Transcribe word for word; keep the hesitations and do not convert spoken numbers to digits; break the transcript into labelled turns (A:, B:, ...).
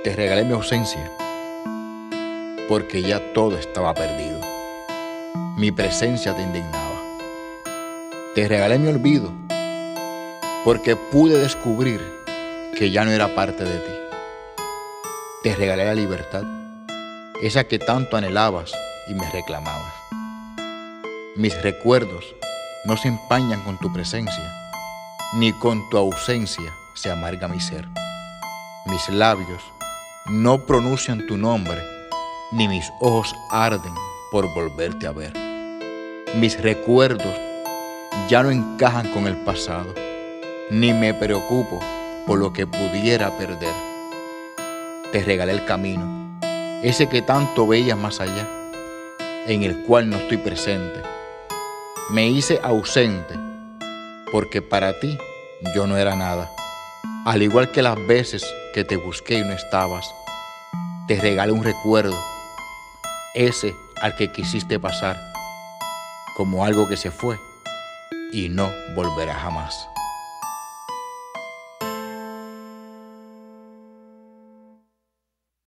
A: Te regalé mi ausencia porque ya todo estaba perdido. Mi presencia te indignaba. Te regalé mi olvido porque pude descubrir que ya no era parte de ti. Te regalé la libertad, esa que tanto anhelabas y me reclamabas. Mis recuerdos no se empañan con tu presencia, ni con tu ausencia se amarga mi ser. Mis labios no pronuncian tu nombre, ni mis ojos arden por volverte a ver. Mis recuerdos ya no encajan con el pasado, ni me preocupo por lo que pudiera perder. Te regalé el camino, ese que tanto veías más allá, en el cual no estoy presente. Me hice ausente porque para ti yo no era nada. Al igual que las veces que te busqué y no estabas, te regalé un recuerdo, ese al que quisiste pasar, como algo que se fue y no volverá jamás.